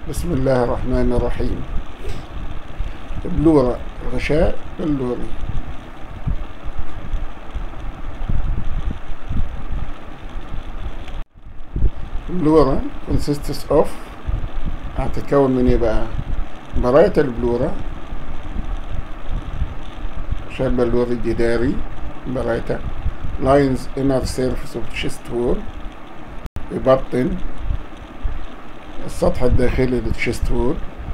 بسم الله الرحمن الرحيم. بلورة، غشاء بلوري. بلورة consists of، هتتكون من ايه بقى؟ براية البلورة، غشاء بلوري جداري برايته، lines inner surface of chest wall، يبطن السطح الداخلي للchest wall.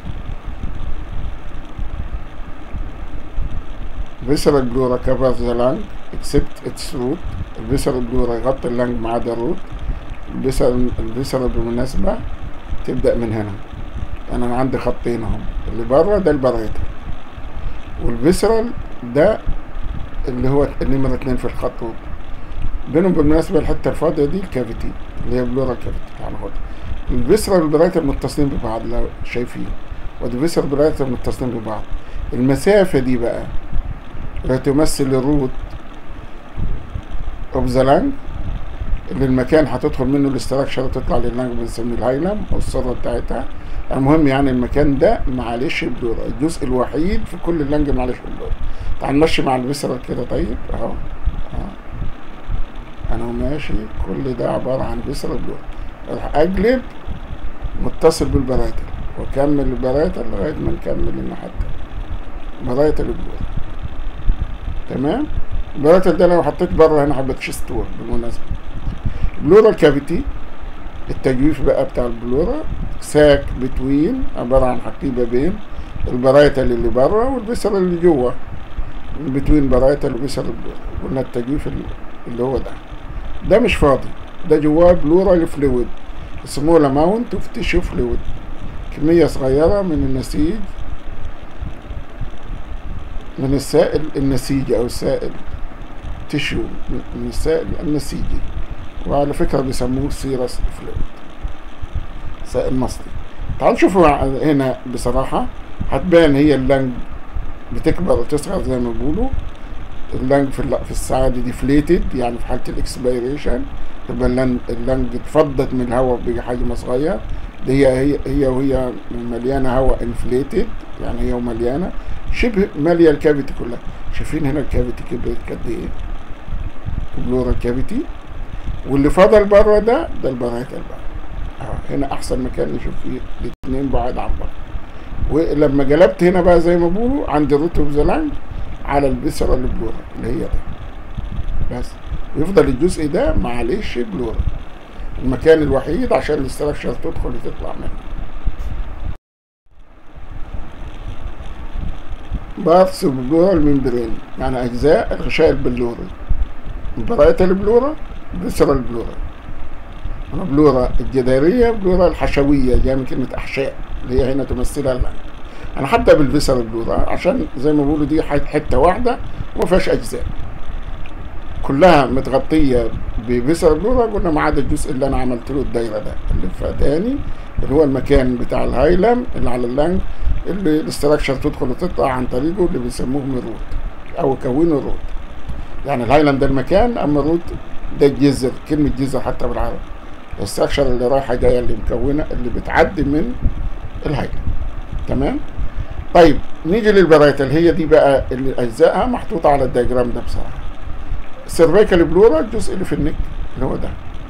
visceral pleura covers the lung except its root. الvisceral pleura يغطي اللنج ما عدا الروت. الvisceral بالمناسبة تبدأ من هنا، أنا عندي خطين اهم، اللي بره ده البرايتة، والvisceral ده اللي هو نمرة 2 في الخطوط. بينهم بالمناسبة الحتة الفاضية دي الكافيتي اللي هي بلورا كافيتي. هناخدها. الفيسرال والبرايتة متصلين ببعض لو شايفين، والفيسرال والبرايتة متصلين ببعض. المسافة دي بقى لا تمثل الروت اوف ذا لانج، اللي المكان هتدخل منه الاستراكشر وتطلع لللانج بنسميه الهايلم او الصرة بتاعتها. المهم يعني المكان ده معلش بلورا، الجزء الوحيد في كل اللانج معلش بلورا. تعال نمشي مع الفيسرال كده. طيب اهو انا ماشي، كل ده عبارة عن فيسرال بلورا. اروح اجلب متصل بالبرايتة واكمل البرايتة لغاية ما نكمل الناحية التانية برايتة البلورا. تمام. البرايتة ده لو حطيت بره هنا حبة شيست وول بالمناسبة. بلورا كافيتي، التجويف بقى بتاع البلورا، ساك بتوين، عبارة عن حقيبة بين البرايتة اللي بره والفيسرال اللي جوه، بتوين برايتة والفيسرال البلورا. قلنا التجويف اللي هو ده مش فاضي، ده جواه بلورال فلويد، سمول اماونت اوف تيشو فلويد، كمية صغيرة من النسيج، من السائل النسيجي او السائل تيشو، من السائل النسيجي. وعلى فكرة بيسموه سيرس فلويد، سائل مصلي. تعالوا نشوفوا هنا بصراحة هتبان هي اللنج بتكبر وتصغر زي ما بيقولوا. اللنج في الساعة دي ديفليتد، يعني في حالة الاكسبيريشن تبقى اللنج اتفضت من الهواء بحجم صغير. دي هي مليانة هواء انفليتد، يعني هي ومليانة شبه مالية الكافيتي كلها. شايفين هنا الكافيتي كبرت قد ايه؟ بلورا الكافيتي، واللي فضل بره ده البرايتة بقى. هنا احسن مكان نشوف فيه الاتنين بعاد عن بعض. ولما جلبت هنا بقى زي ما بيقولوا عند الروت اوف ذا لانج على الفيسرال بلورا اللي هي ده بس، ويفضل الجزء ده معلش بلورا، المكان الوحيد عشان الاستراكشر تدخل وتطلع منه. بارتس بلورا الممبرين، يعني اجزاء الغشاء البلوري، براية البلورا، فيسرال بلورا. انا بلورا الجدارية، بلورا الحشوية جاية من كلمة احشاء اللي هي هنا تمثلها اللانج. انا هبدأ بالفيسرال بلورا عشان زي ما بيقولوا دي حتة واحدة وما فيهاش اجزاء، كلها متغطية بفيسرال بلورا. قلنا ما عدا الجزء اللي انا عملت له الدايرة ده اللي فاتاني، اللي هو المكان بتاع الهايلم اللي على اللانج، اللي الاستراكشر تدخل وتطلع عن طريقه، اللي بيسموه الروت او كونه الروت. يعني الهايلم ده المكان، اما الروت ده الجذر، كلمة جذر حتى بالعربي، الاستراكشر اللي رايحة جاية اللي مكونة اللي بتعدي من الهايلم. تمام. طيب نيجي للبرايتة اللي هي دي بقى اللي اجزائها محطوطة على الدياجرام ده بصراحة. السيرفيكال بلورا الجزء اللي في النك اللي هو ده،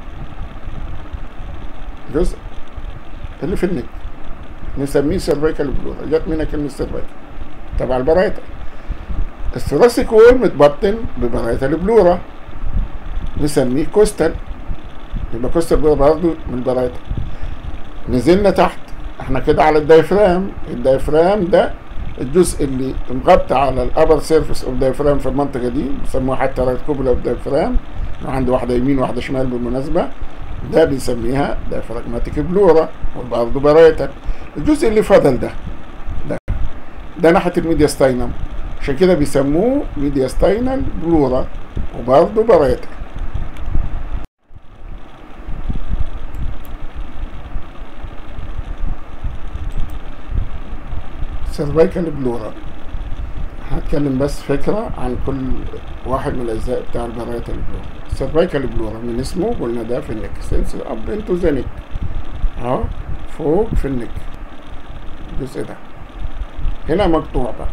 الجزء اللي في النك نسميه سيرفيكال بلورا، جت منها كلمة سيرفيكال تبع البرايتة. الثوراسيك وول متبطن ببرايتة البلورا، نسميه كوستال، يبقى كوستال بلورا برضه من البرايتة. نزلنا تحت احنا كده على الدايفرام. الدايفرام ده الجزء اللي مغطى على الابر سيرفيس اوف دايفرام في المنطقه دي، بيسموها حتى رايت كوبولا اوف دايفرام، عنده واحده يمين واحده شمال بالمناسبه، ده بنسميها دايفراجماتيك بلورا وبرضه برايتك. الجزء اللي فضل ده ناحيه الميدياستاينم، عشان كده بيسموه ميدياستاينال بلورا وبرضه برايتك. سيرفيكال بلورا هنتكلم بس فكرة عن كل واحد من الأجزاء بتاع البرايتال بلورا. السيرفيكال بلورا من اسمه قلنا ده في النك، سنس أب انتو ذا نك، أهو فوق في النك. الجزء ده هنا مقطوع بقى.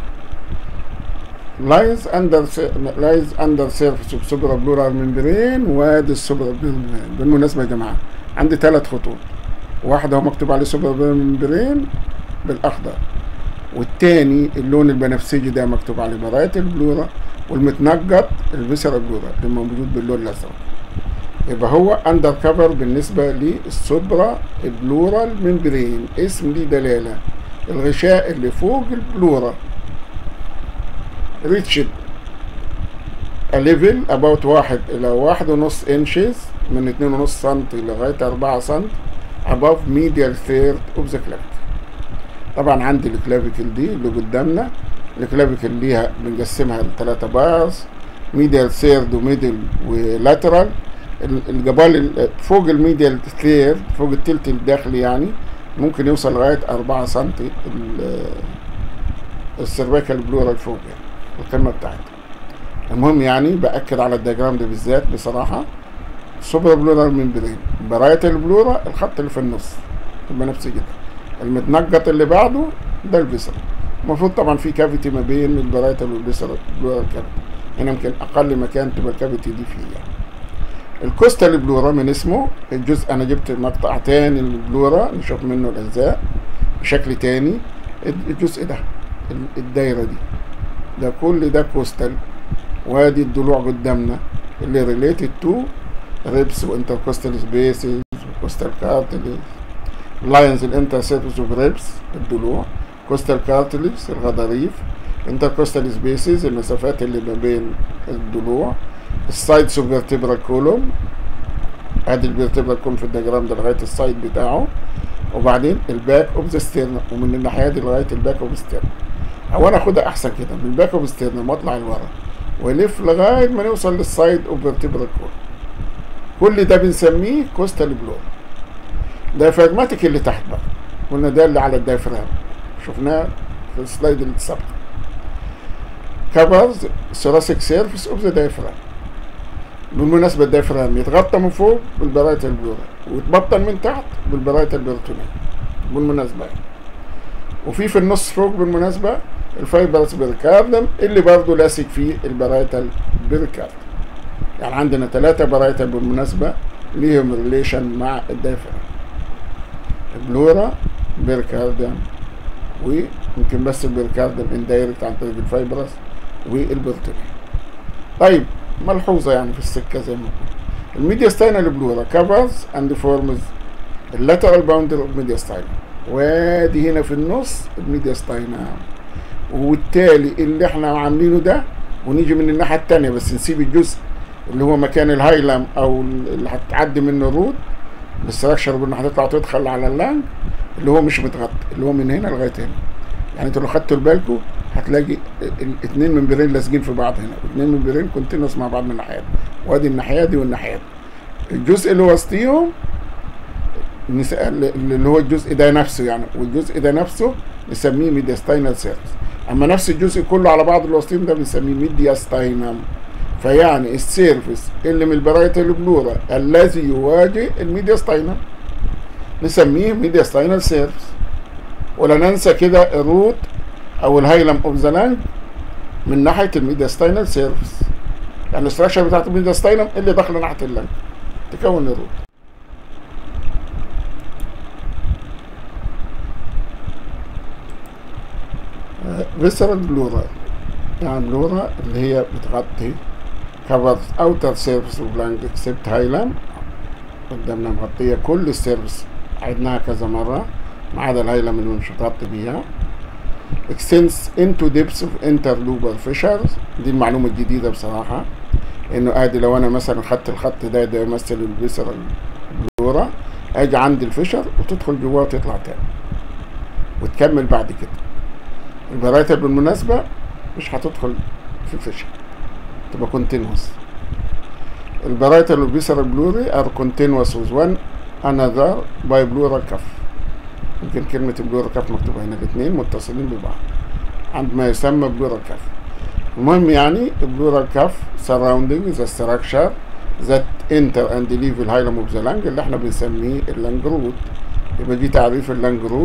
لايز اندر سيرفيس اوف سوبرا بلورال ممبرين، وادي السوبرا بلورال ممبرين. بالمناسبة يا جماعة عندي 3 خطوط، واحدة هو مكتوب عليه سوبرا بلورال ممبرين بالاخضر، والتاني اللون البنفسجي ده مكتوب عليه براية البلورا، والمتنجط الفيسرال بلورا اللي موجود باللون الازرق. يبقى هو اندر كفر بالنسبة للسوبرا بلورال ممبرين، اسم ليه دلالة، الغشاء اللي فوق البلورا. ريتشد a level about 1 إلى 1.5 inches، من 2.5 سنتي لغاية 4 سنتي above medial third of the clavicle. طبعا عندي الكلافيكل دي اللي قدامنا، الكلافيكل ليها بنقسمها ل3 بارز، medial third وميدل ولاترال. الجبال فوق الميديال ثيرد، فوق التلت الداخلي يعني، ممكن يوصل لغاية 4 سنتي السيرفيكال بلورال فوق يعني القمة بتاعتها. المهم يعني بأكد على الدياجرام ده بالذات بصراحة، سوبر بلورال ممبرين، براية البلورا الخط اللي في النص البنفسجي ده، المتنجط اللي بعده ده الفيسرال. المفروض طبعا في كافيتي ما بين البراية والفيسرال بلورال كافيتي، هنا يمكن أقل مكان تبقى الكافيتي دي فيه يعني. الكوستال بلورا من اسمه الجزء، أنا جبت مقطع تاني للبلورا نشوف منه الأجزاء بشكل تاني. الجزء ده الدايرة دي ده كل ده كوستال، وادي الضلوع قدامنا اللي ريليتد تو ريبس وانتركوستال سبيسز وكوستال كارتليج. لاينز الانتر سيرفيس اوف ريبس الضلوع، كوستال كارتليج الغضاريف، انتركوستال سبيسز المسافات اللي ما بين الضلوع، السايدز اوف فيرتبرال كولوم، ادي الفيرتبرال كولوم في الدياجرام ده لغايه السايد بتاعه، وبعدين الباك اوف ذا ستيرنا، ومن الناحيه دي لغايه الباك اوف ستيرنا. او انا اخدها احسن كده، من الباك اوف ستيرنا واطلع لورا والف لغايه ما نوصل للسايد اوف فيرتبرال كولوم. كل ده بنسميه كوستال بلور. دايفراجماتيك اللي تحت بقى قلنا ده اللي على الدايفرام، شفناه في السلايد اللي سبق. كفرز ثوراسيك سيرفيس اوف ذا دايفرام. بالمناسبة الدايفرام يتغطى من فوق بالبراية البلورا ويتبطن من تحت بالبراية البريتونية بالمناسبة يعني. وفي النص فوق بالمناسبة الفايبرس بيريكاردم اللي برضه لاسك فيه البراية البيريكاردم. يعني عندنا 3 براية بالمناسبة ليهم ريليشن مع الدايفرام، البلورا، بيريكاردم، ويمكن بس البيريكاردم اندايركت عن طريق الفايبرس والبريتونية. طيب ملحوظة يعني في السكة زي ما قلنا، الميدياستاينال بلورا كفرز اند فورمز اللاترال باوندري اوف ميدياستاينال، وادي هنا في النص الميدياستاينال، وبالتالي اللي احنا عاملينه ده ونيجي من الناحية التانية بس نسيب الجزء اللي هو مكان الهايلم او اللي هتعدي منه الرود الاستراكشر اللي هتطلع وتدخل على اللانج اللي هو مش متغطي، اللي هو من هنا لغاية هنا. يعني انتوا لو خدتوا بالكم هتلاقي 2 ممبرين لازقين في بعض هنا، و2 ممبرين كونتينوس مع بعض من الناحيات، وادي الناحية دي والناحية دي. الجزء اللي وسطيهم اللي هو الجزء ده نفسه يعني، والجزء ده نفسه نسميه ميدياستاينال سيرفيس، اما نفس الجزء كله على بعض الوسطين ده بنسميه ميدياستاينم. فيعني السيرفيس اللي من البراية البلورا الذي يواجه الميدياستاينم نسميه ميدياستاينال سيرفيس. ولا ننسى كده الروت او الهايلم اوف ذا لانج من ناحيه الميدياستاينال سيرفيس، يعني الاستراكشر بتاعت الميدياستاينم اللي داخله ناحيه اللانج تكون الروت. فيسرال بلورا يعني بلورا اللي هي بتغطي covers outer surface of lung except hilum، قدامنا مغطية كل السيرفس، عدناها كذا مرة ما عدا الهايلم اللي مش هتغطي بيها. extends into depths of interlobar fissures، دي المعلومة الجديدة بصراحة، انه ادي لو انا مثلا خدت الخط ده يمثل الفيسرال بلورا، اجي عند الفيشر وتدخل جواه وتطلع تاني وتكمل بعد كده. البرايتر بالمناسبة مش هتدخل في الفيشر، تبقى كونتينوس. البرايتر والفيسرال بلوري ار كونتينوس with one another by pleural cuff. يمكن كلمة البلورال كاف مكتوبة هنا، الاثنين متصلين ببعض عند ما يسمى بلورال كاف. المهم يعني البلورال كاف surrounding the structure that enter and leave الهايلم اوف ذا لانج اللي احنا بنسميه اللانج روت. يبقى دي تعريف اللانج روت،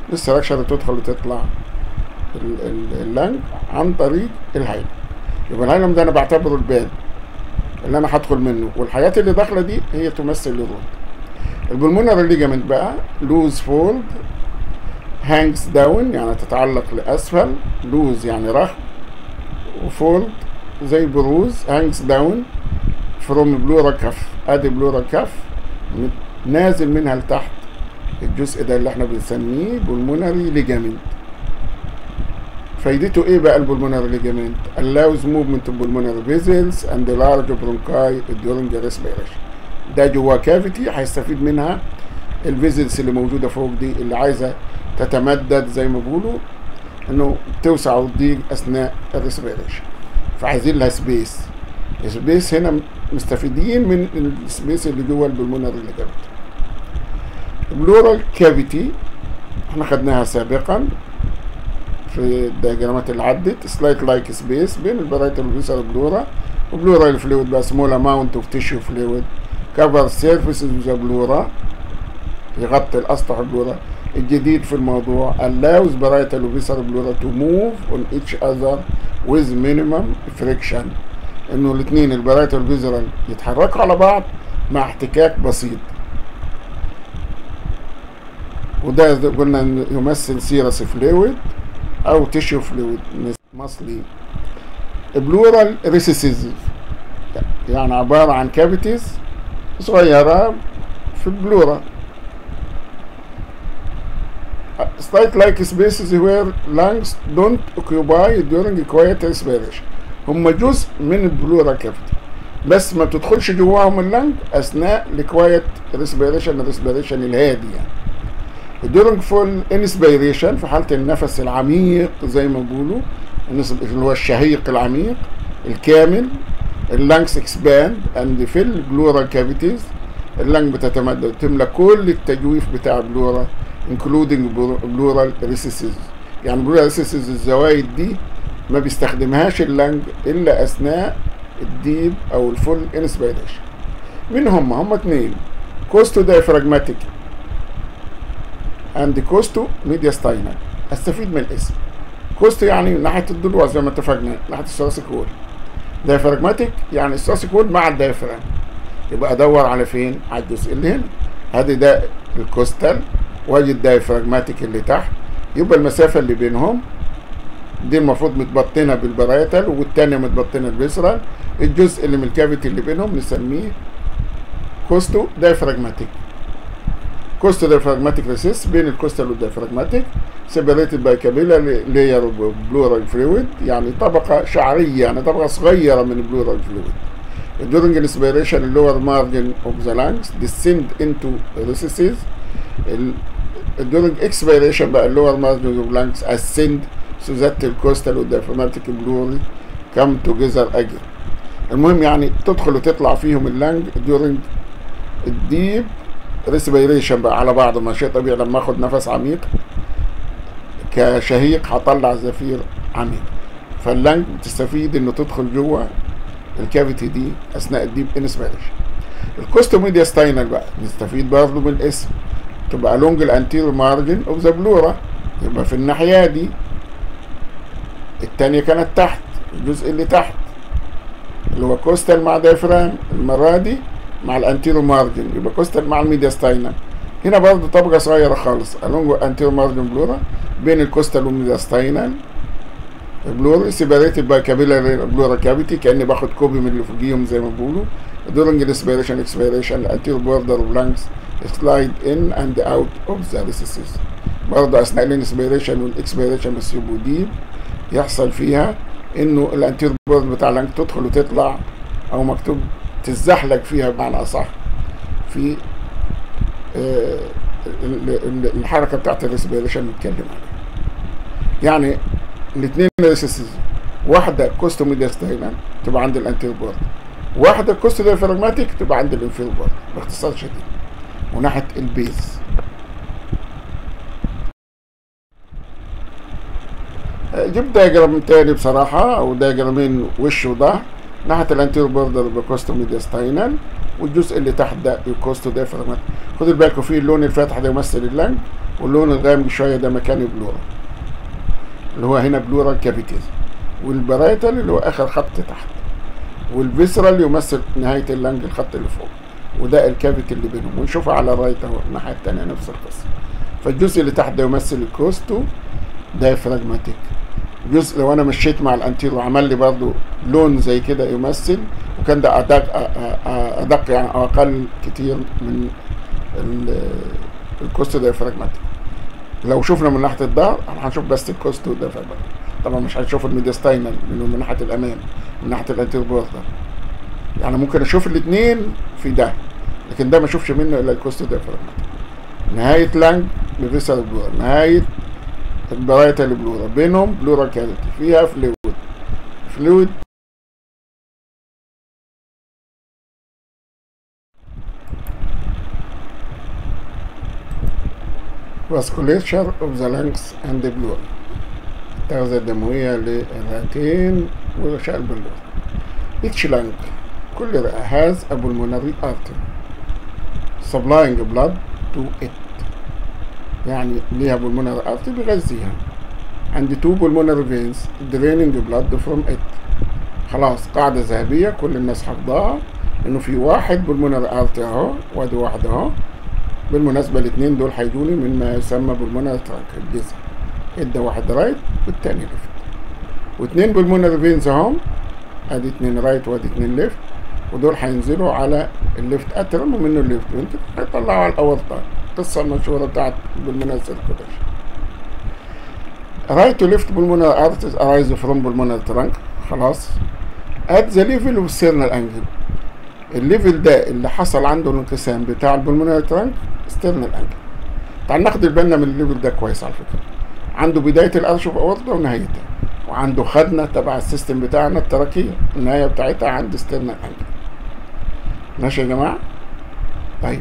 الاستراكشر تدخل وتطلع اللنج عن طريق الهايلم. يبقى الهايلم ده انا بعتبره الباب اللي انا هدخل منه، والحاجات اللي داخله دي هي تمثل الرود. البلمونري ليجامنت بقى لوز فولد هانجز داون يعني تتعلق لاسفل، لوز يعني رخم، وفولد زي بروز، هانجز داون فروم بلورا كف، ادي بلورا كف نازل منها لتحت الجزء ده اللي احنا بنسميه بلمونري ليجامنت. فايدته ايه بقى البلمونري ليجامنت؟ allows movement of pulmonary vessels and large bronchi during respiration. ده جوا كافيتي هيستفيد منها الفيزلز اللي موجوده فوق دي اللي عايزه تتمدد زي ما بيقولوا انه توسع وتضيق اثناء الريسبيريشن، فعايزين لها سبيس. السبيس هنا مستفيدين من السبيس اللي جوا البلمونري ليجامنت. البلورال كافيتي احنا خدناها سابقا في الدياجرامات اللي عدت، سلايت لايك سبيس بين البرايتال والفيسرال بلورا وبلورال فلويد بقى سمول اماونت اوف تيشو فلويد كفر سيرفيسز ذا بلورا يغطي الاسطح البلورا. الجديد في الموضوع allows parietal وفيسرال بلورا to move on each other with minimum friction، انه الاثنين البرايتال والفيسرال يتحركوا على بعض مع احتكاك بسيط، وده قلنا يمثل سيرس فلويد او تيشو فلويد مصلي. بلورال ريسيسز يعني عبارة عن كافيتيز صغيرة في البلورا. slight like spaces where lungs don't occupy during quiet respiration. هم جزء من البلورا كافيتي بس ما بتدخلش جواهم اللنج اثناء الكوايت ريسبيريشن، الريسبيريشن الهادي يعني. during full inspiration في حالة النفس العميق زي ما بيقولوا اللي هو الشهيق العميق الكامل، اللنجز اكسباند اند في البلورال كافيتيز اللنج بتتمدد وتملى كل التجويف بتاع البلورا including بلورال ريسيسز. يعني بلورال ريسيسز الزوايد دي ما بيستخدمهاش اللنج الا اثناء الديب او الفول انسبيريشن. مين هم اتنين، كوستو دايفراجماتيك اند كوستو ميدياستاينال. استفيد من الاسم. كوستو يعني ناحيه الضلوع زي ما اتفقنا ناحيه الثوراسيك وول، دايفراجماتيك يعني الثوراسيك وول مع الدايفرام، يبقى ادور على فين؟ على الجزء اللي هنا. ادي ده الكوستال وادي الدايفراجماتيك اللي تحت، يبقى المسافه اللي بينهم دي المفروض متبطنه بالبرايتال والتانيه متبطنه بالفيسرال. الجزء اللي من الكافيتي اللي بينهم نسميه كوستو دايفراجماتيك. كوستو دايفراجماتيك ريسيس بين الكوستال والدايفراجماتيك سيبريتد باي كابيلاري لاير اوف بلورال فلويد، يعني طبقه شعريه يعني طبقه صغيره من البلورال فلويد. during inspiration the lower margin of the lungs descend into recesses. during expiration بقى lower margin of lungs ascend so that the coastal والdiaphragmatic pleural come together again. المهم يعني تدخل وتطلع فيهم اللنج during الديب ريسبيريشن بقى على بعض، ما شيء طبيعي لما اخد نفس عميق كشهيق هطلع زفير عميق، فاللنج بتستفيد انه تدخل جوه الكافيتي دي اثناء الديب انسبيريشن. الكوستو ميدياستاينال بقى نستفيد برضه من الاسم، تبقى لونج الانتيريور مارجن اوف ذا بلورا، يبقى في الناحيه دي. الثانيه كانت تحت الجزء اللي تحت اللي هو كوستال مع دايفرام، المره دي مع الانتيريور مارجن يبقى كوستال مع الميدياستاينال. هنا برضه طبقه صغيره خالص along انتيريور مارجن بلورا بين الكوستال والميدياستاينال بلورا سيبريتد باي كابيلاري بلورا كافيتي، كاني باخد كوبي من اللي فوقيهم زي ما بيقولوا. during inspiration expiration the anterior border of lungs slide in and out of the recesses. برضه اثناء الانسبيريشن والاكسبيريشن بس دي يحصل فيها انه الانتيريور بورد بتاع اللنج تدخل وتطلع، او مكتوب تتزحلق فيها بمعنى اصح في الحركه بتاعت الريسبيريشن نتكلم عليها. يعني الاثنين ريسيسز، واحده كوستو ميدياستاينال تبقى عند الانتيريور بورد، واحده كوستو دايفراجماتيك تبقى عند الانفيريور بورد باختصار شديد وناحيه البيز. جبت دايجرام تاني بصراحه او دايجرامين وش وظهر. ناحيه الانتيريور بوردر بكوستو ميدياستاينال، والجزء اللي تحت ده الكوستو دايفراجماتيك. خدوا بالكم فيه اللون الفاتح ده يمثل اللنج، واللون الغامق شويه ده مكان البلورا اللي هو هنا بلورا كافيتيز، والبرايتال اللي هو اخر خط تحت، والفيسرال يمثل نهايه اللنج الخط اللي فوق، وده الكافيتي اللي بينهم. ونشوفها على الرايت اهو الناحيه الثانيه نفس القصه. فالجزء اللي تحت ده يمثل الكوستو دايفراجماتيك. جزء لو انا مشيت مع الانتير وعمل لي برضو لون زي كده يمثل، وكان ده ادق يعني اقل كتير من الكوستو دايفراجماتيك. لو شفنا من ناحيه الظهر هنشوف بس الكوستو دايفراجماتيك، طبعا مش هنشوف الميديستاينال لانه من ناحيه الامام، من ناحيه الانتير بوردر. يعني ممكن اشوف الاثنين في ده، لكن ده ما اشوفش منه الا الكوستو دايفراجماتيك. نهايه لانج بفيسرال بلورا، نهايه البرايتال بلورا، بينهم بلورا كافيتي فيها فلويد vasculature of the lungs and the pleura. التغذية الدموية للرئتين وغشاء البلورة. each lung كل رئة has a pulmonary artery supplying blood to it، يعني ليها pulmonary artery بيغذيها، and two pulmonary veins draining blood from it. خلاص قاعدة ذهبية كل الناس حافظاها انه في واحد pulmonary artery اهو، وادي واحد اهو. بالمناسبة الاثنين دول هيجوني من ما يسمى pulmonary trunk الجذع، ادى واحد رايت والتاني ليفت، واثنين pulmonary veins اهم، ادي اتنين رايت وادي اتنين ليفت، ودول هينزلوا على الليفت اترم ومنه الليفت وينتر هيطلعوا على الاورطة. القصة المشهورة بتاعت pulmonary circulation. right to left pulmonary arteries arise from pulmonary trunk. خلاص at the level of sternal angle، الليفل ده اللي حصل عنده الانقسام بتاع البلمونري ترانك ستيرنال انجل. تعال ناخد بالنا من الليفل ده كويس على فكره. عنده بدايه الارش اوف اورتا ونهايتها، وعنده خدنا تبع السيستم بتاعنا التراكيه النهايه بتاعتها عند ستيرنال انجل. ماشي يا جماعه؟ طيب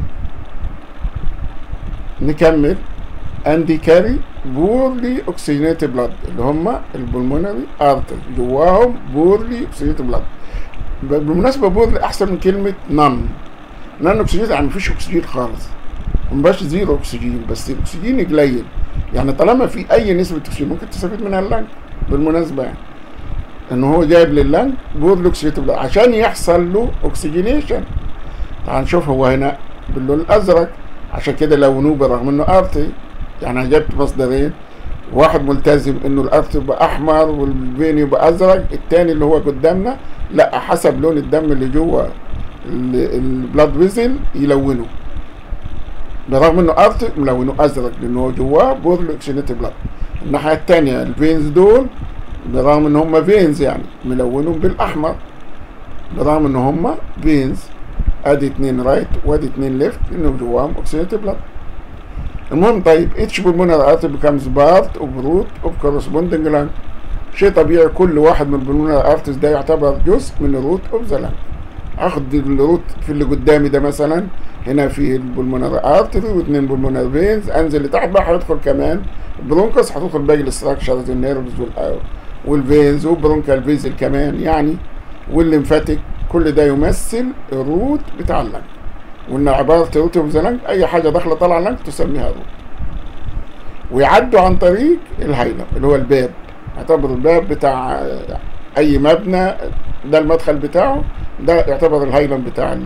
نكمل. اندي كاري بورلي اوكسجينيتد بلاد، اللي هم البلمونري ارتري جواهم بورلي اوكسجينيتد بلاد. بالمناسبة بورلي أحسن من كلمة نان أكسجين، يعني مفيش أكسجين خالص، مبقاش زيرو أكسجين، بس الأكسجين قليل. يعني طالما في أي نسبة أكسجين ممكن تستفيد منها اللنج. بالمناسبة يعني إنه هو جايب لللنج بورلي أكسجينيتد عشان يحصل له أكسجينيشن. تعال نشوف هو هنا باللون الأزرق، عشان كده لونه برغم إنه أرتي. يعني أنا جبت مصدرين، واحد ملتزم إنه الأرتي يبقى أحمر والفين يبقى أزرق، التاني اللي هو قدامنا لا حسب لون الدم اللي جوه البلاد فيزل يلونه، برغم انه ارتي ملونه ازرق لانه هو جواه بورلي اوكسجينيتد بلاد. الناحيه الثانيه الفينز دول برغم ان هم فينز يعني ملونهم بالاحمر، برغم ان هم فينز. ادي اتنين رايت وادي اتنين ليفت لانه جواهم اوكسجينيتد بلاد. المهم طيب each pulmonary artery becomes part of root of corresponding lung. شيء طبيعي كل واحد من البلمونري ارتريز ده يعتبر جزء من الروت اوف ذا لانج. اخد الروت في اللي قدامي ده مثلا، هنا في البلمونري ارتري واثنين بلمونري فينز، انزل لتحت بقى هيدخل كمان برونكس، هتدخل باقي الاستراكشرز النيرفز والفينز وبرونكال فيزل كمان يعني، والليمفاتيك. كل ده يمثل الروت بتاع اللانج. وان عباره روت اوف ذا لانج اي حاجه داخله طالعه اللانج تسميها روت. ويعدوا عن طريق الهايلم اللي هو الباب، يعتبر الباب بتاع اي مبنى ده المدخل بتاعه، ده يعتبر الهايلم بتاع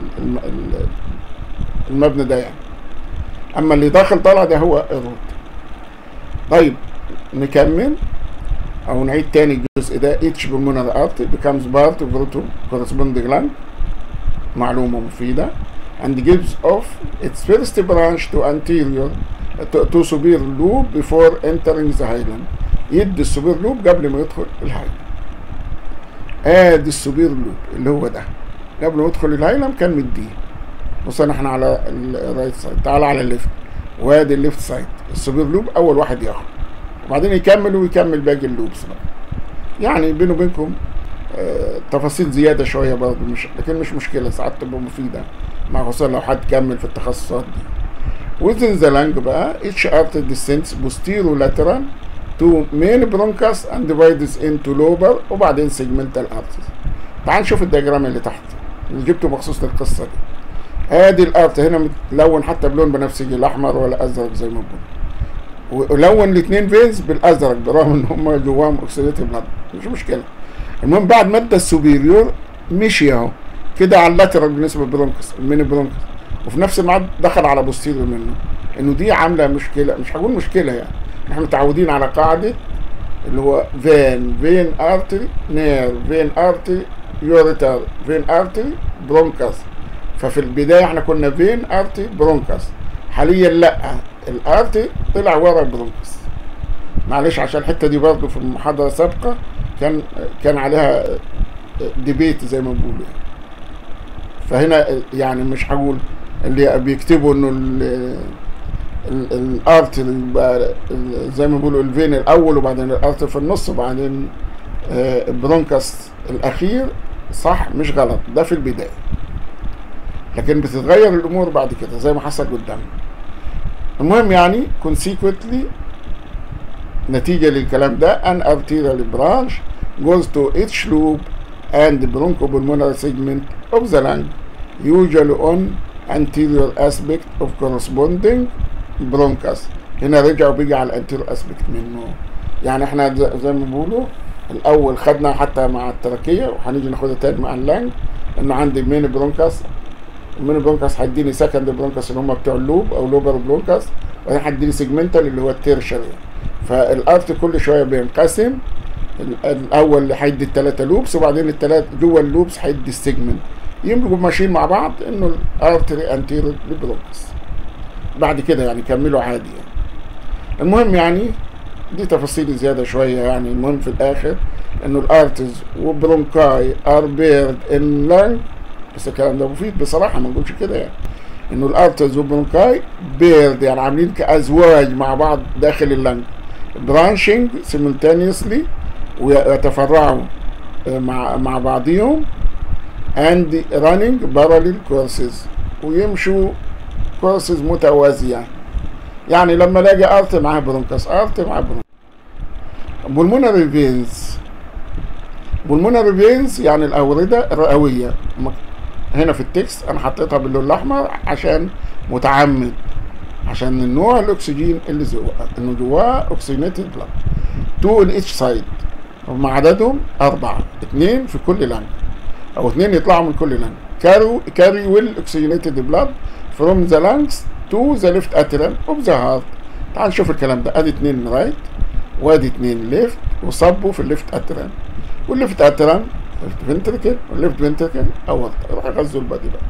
المبنى ده يعني. اما اللي داخل طالع ده هو الروت. طيب نكمل او نعيد تاني الجزء ده. each pulmonary artery becomes part of root corresponding lung، معلومة مفيدة، and gives off its first branch to anterior to superior loop before entering the hilum. يدي السوبر لوب قبل ما يدخل الهايلم. ادي السوبر لوب اللي هو ده قبل ما يدخل الهايلم كان مديه. بص احنا على الرايت سايد، تعال على الليفت، وادي الليفت سايد السوبر لوب اول واحد ياخد، وبعدين يكمل ويكمل باقي اللوبس بقى. يعني بينه وبينكم تفاصيل زياده شويه برضه، لكن مش مشكله، ساعات تبقى مفيده مع خصوصا لو حد كمل في التخصصات دي. within the lung بقى each artery descends posterolateral to main bronchus and divides into lobar وبعدين segmental arteries. تعال نشوف الدياجرام اللي تحت اللي جبته مخصوص للقصه دي. ادي الارتري هنا متلون حتى بلون بنفسجي، لا احمر ولا ازرق زي ما بقول. ولون الاثنين فينز بالازرق برغم ان هم جواهم اوكسيديتيف بلاد، مش مشكله. المهم بعد ما ادى السوبيريور مشي اهو كده على اللاترال بالنسبه للبرونكس الميني برونكس، وفي نفس الميعاد دخل على بوستيريور منه، انه دي عامله مشكله. مش هقول مشكله يعني، احنا متعودين على قاعده اللي هو فين ارتري نير، فين ارتري يوريتر، فين ارتري برونكس. ففي البدايه احنا كنا فين ارتري برونكس، حاليا لا، الارتري طلع ورا البرونكس. معلش عشان الحته دي برضه في المحاضره السابقه كان عليها ديبيت زي ما بيقولوا يعني. فهنا يعني مش هقول اللي بيكتبوا انه الارتري زي ما بيقولوا الفين الاول وبعدين الارتري في النص وبعدين البرونكس الاخير، صح مش غلط، ده في البدايه، لكن بتتغير الامور بعد كده زي ما حصل قدامنا. المهم يعني consequently نتيجه للكلام ده an arterial branch goes to each loop and bronchopulmonary segment of the lung usually on anterior aspect of corresponding bronchus. هنا رجع وبيجي على الانتيريور اسبكت منه. يعني احنا زي ما بيقولوا الاول خدنا حتى مع التركيه وهنيجي ناخدها تاني مع اللانج، انه عندي ميني برونكس، الميني برونكس هيديني سكند برونكس اللي هم بتوع اللوب او لوبر برونكس، وبعدين هيديني سيجمنتال اللي هو التيرشري. فالارت كل شويه بينقسم، الاول اللي هيدي الثلاثه لوبس وبعدين الثلاثه جوه اللوبس هيدي السيجمنت، يبقوا ماشيين مع بعض انه الارتري انتيريور برونكس. بعد كده يعني كملوا عادي يعني. المهم يعني دي تفاصيل زياده شويه يعني. المهم في الاخر انه الارتز وبرونكاي ار بيرد ان لانج، بس الكلام ده مفيد بصراحه ما نقولش كده يعني، انه الارتز والبرونكاي بيرد يعني عاملين كازواج مع بعض داخل اللانج، برانشنج سيمultaneously ويتفرعوا مع بعضهم and running parallel courses ويمشوا كورسز متوازيه. يعني لما الاقي ارت مع برونكس، ارت مع برونكس. pulmonary veins، pulmonary veins يعني الاورده الرئويه. هنا في التكست انا حطيتها باللون الاحمر عشان متعمد، عشان النوع الاكسجين اللي انه جواه اوكسجينيتد بلاد. 2 in each side، هم عددهم 4، 2 في كل لانج او 2 يطلعوا من كل لانج. carry well oxygenated blood from the lungs to the left atrium of the heart. تعال نشوف الكلام ده. ادي 2 رايت وادي 2 ليفت وصبوا في الليفت اتريم، والليفت اتريم ليفت فنتركل والليفت فنتركل اورطه. روح غزوا البادي بقى.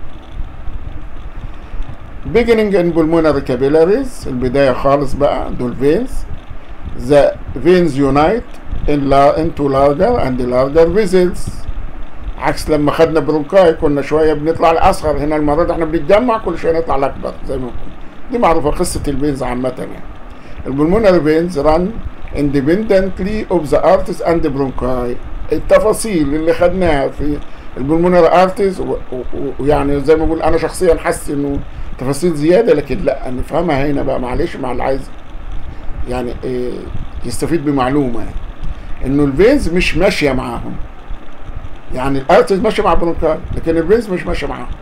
beginning in pulmonary capillaries، البدايه خالص بقى دول veins. the veins unite into larger and larger vessels. عكس لما خدنا برونكاي كنا شويه بنطلع لاصغر، هنا المره دي احنا بنتجمع كل شويه نطلع لاكبر زي ما قلنا. دي معروفه قصه الفينز عامه يعني. البلمونري فينز ران independently of the arteries and the bronchi. التفاصيل اللي خدناها في البلمونري ارتيز ويعني زي ما بقول انا شخصيا حاسس انه تفاصيل زياده، لكن لا نفهمها هنا بقى معلش مع اللي عايز يعني يستفيد بمعلومه يعني. انه الفينز مش ماشيه معاهم، يعني الارتز ماشيه مع البرونكاي لكن الفينز مش ماشيه معاهم.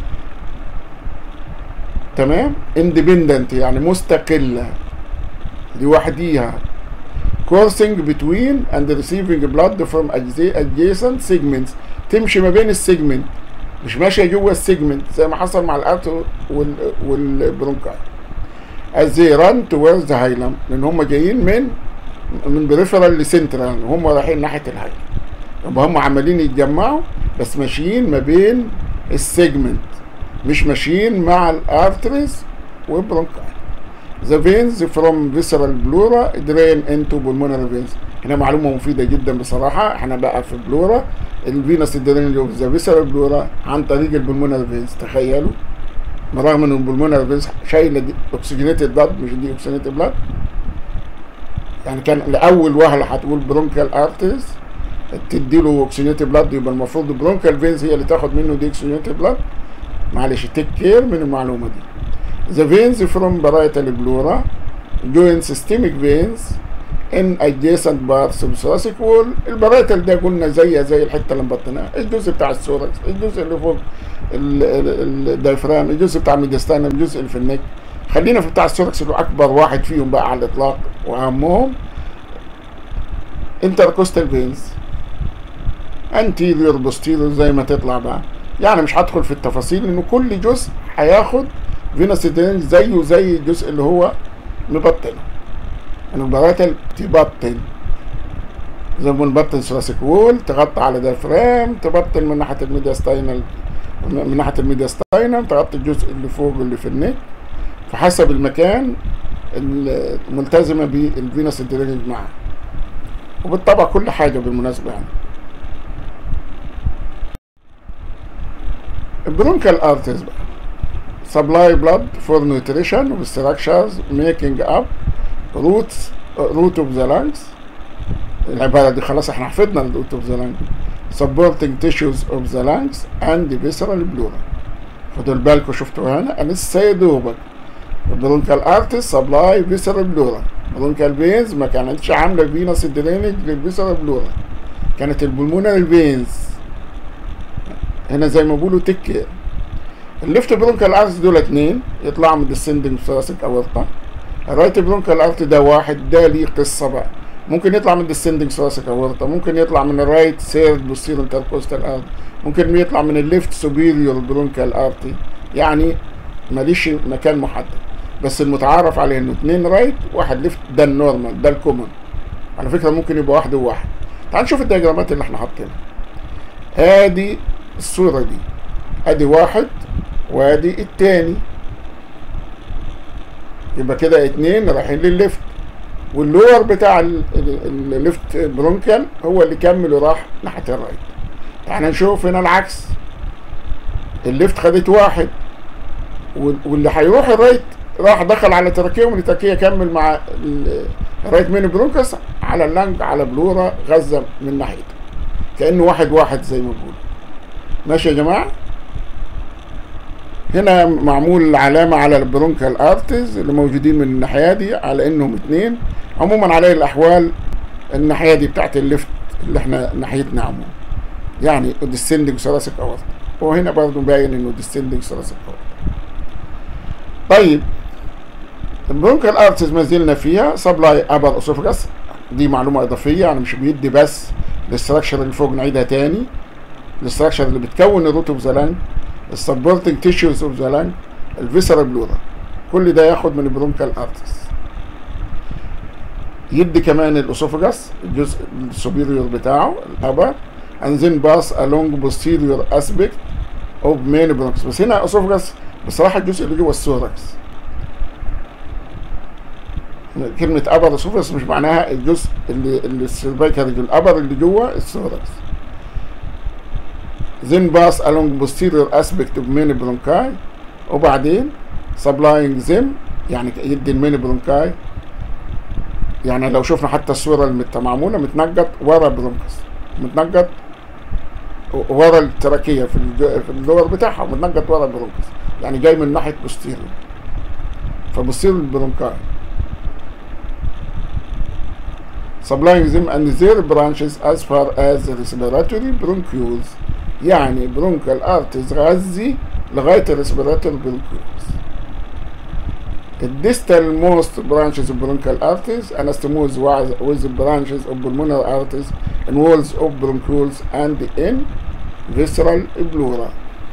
تمام؟ اندبندنت يعني مستقله لوحديها. coursing between and receiving blood from adjacent segments، تمشي ما بين السيجمنت مش ماشيه جوه السيجمنت زي ما حصل مع الارت والبرونكاي. as they run towards the hilum، لان هم جايين من بريفرال لسنترال وهم رايحين ناحيه الهايلم، يبقى هم عمالين يتجمعوا بس ماشيين ما بين السيجمنت مش ماشيين مع الارتريز والبرونكاي. The veins from visceral pleura drain into pulmonary veins. هنا معلومة مفيدة جدا بصراحة. احنا بقى في بلورا الفينس درين اوف ذا فيسرال بلورا عن طريق البلمونري فينز. تخيلوا برغم ان البلمونري فينز شايلة اوكسجينيتد بلاد مش دي اوكسجينيتد بلاد. يعني كان لأول وهلة هتقول برونكال ارتريز تدي له اوكسجينيتد بلاد، يبقى المفروض البرونكال فينز هي اللي تاخد منه دي اوكسجينيتد بلاد. معلش تيك كير من المعلومة دي. The veins from parietal pleura join systemic veins in adjacent parts of thoracic wall. البرايتال ده قلنا زي الحته اللي مبطناها، الجزء بتاع الثوركس، الجزء اللي فوق الدايفرام، الجزء بتاع الميديستانم، الجزء اللي في النك. خلينا في بتاع السوركس اللي اكبر واحد فيهم بقى على الاطلاق واهمهم انتركوستال فينز، انتيريور بوستيريور زي ما تطلع بقى. يعني مش هدخل في التفاصيل لانه كل جزء هياخد فينوس درينج زيه زي الجزء اللي هو مبطنه. البراتل تبطن زي ما بنبطن ثراسيك وول، تغطي على دايفرام، تبطن من ناحيه الميدياستاينال، من ناحيه الميدياستاينم تغطي الجزء اللي فوق واللي في النك فحسب المكان الملتزمه بالفينوس درينج معاه. وبالطبع كل حاجه بالمناسبه يعني. البرونكال ارترز بقى supply blood for nutrition with structures making up root of the lungs. العبارة دي خلاص احنا حفظنا root of the lungs. supporting tissues of the lungs and the visceral pleura. خدوا بالكم شفتوا هنا انا لسه يا دوبك البرونكال ارترز سبلاي فيسرال بلورا. البرونكال فينز ما كانتش عامله فينوس درينج للفيسرال بلورا، كانت البلمونري فينز هنا زي ما بيقولوا تك. الليفت برونكال ارت دول اتنين يطلعوا من الديسندنج ثوراسيك اورتا. الرايت برونكال ارت ده واحد، ده ليه قصه بقى. ممكن يطلع من الديسندنج ثوراسيك اورتا، ممكن يطلع من الرايت سيرد بوستيريور انتركوستال ارت، ممكن يطلع من الليفت سوبيريور برونكال ارتي. يعني ماليش مكان محدد، بس المتعارف عليه انه اتنين رايت واحد ليفت، ده النورمال، ده الكومن. على فكره ممكن يبقى واحد وواحد. تعال نشوف الدياجرامات اللي احنا حاطينها. ادي الصوره دي، ادي واحد وادي التاني، يبقى كده اتنين رايحين للليفت، واللور بتاع الليفت برونكال هو اللي كمل وراح ناحيه الرايت. تعال نشوف هنا العكس، الليفت خدت واحد واللي هيروح الرايت راح دخل على تراكيه، ومن التراكيه كمل مع الرايت مين برونكس على اللنج على بلورا غزه من ناحيته، كانه واحد واحد زي ما بقول. ماشي يا جماعه؟ هنا معمول علامه على البرونكال ارتز اللي موجودين من الناحيه دي على انهم اتنين. عموما على الاحوال الناحيه دي بتاعت الليفت اللي احنا ناحيتنا عموما، يعني ديسندنج ثوراسيك اورتا، وهنا برضه باين انه ديسندنج ثوراسيك اورتا. طيب البرونكال ارتز ما زلنا فيها سبلاي ابر اسوفجاس، دي معلومه اضافيه، يعني مش بيدي بس الاستراكشر اللي فوق، نعيدها تاني. الاستراكشر اللي بتكون الروت اوف ذا لانج، السبورتنج تيشوز اوف ذا لانج، الفيسرال بلورا، كل ده ياخد من البرونكال ارتز. يدي كمان الاسوفجاس الجزء السوبيريور بتاعه الابر، and then pass along posterior aspect of main bronchus. بس هنا اسوفجاس بصراحه الجزء اللي جوه السوركس. كلمه ابر اسوفجاس مش معناها الجزء اللي السيرفيكال الابر اللي جوه السوركس. then pass along posterior aspect of main bronchi، وبعدين supplying them يعني يدي المين برونكاي. يعني لو شفنا حتى الصوره المعموله متنجط ورا برونكس، متنجط ورا التراكيه في اللور بتاعها، ومتنجط ورا برونكس، يعني جاي من ناحيه بوستيريور، فبوستيريور البرونكاي. supplying them and their branches as far as the respiratory bronchioles، يعني برونكال ارتز غذي لغايه الريسبيراتوري bronchioles. الديستال most branches of bronchial arteries anastomose with the branches of pulmonary arteries in walls of bronchioles and in visceral pleura.